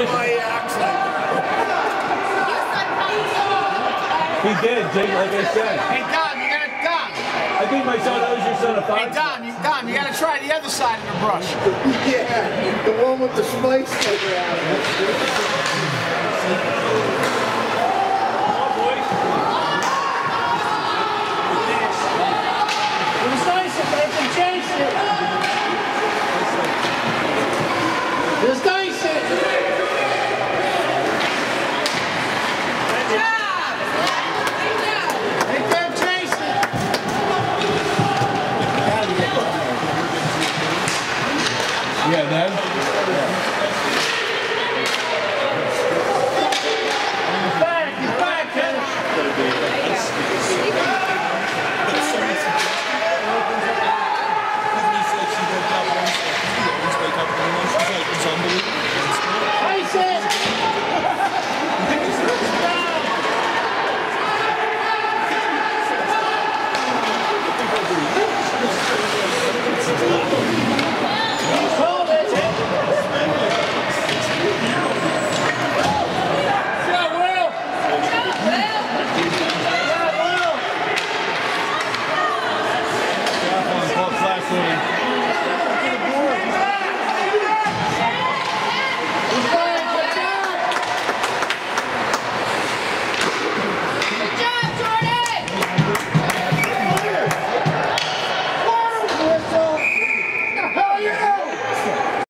my accent. He did, Jake, like I said. Hey, Don, you gotta, Don. I think my son owes your son a Hey, Don, you gotta try the other side of the brush. Yeah, the one with the spice flavor out.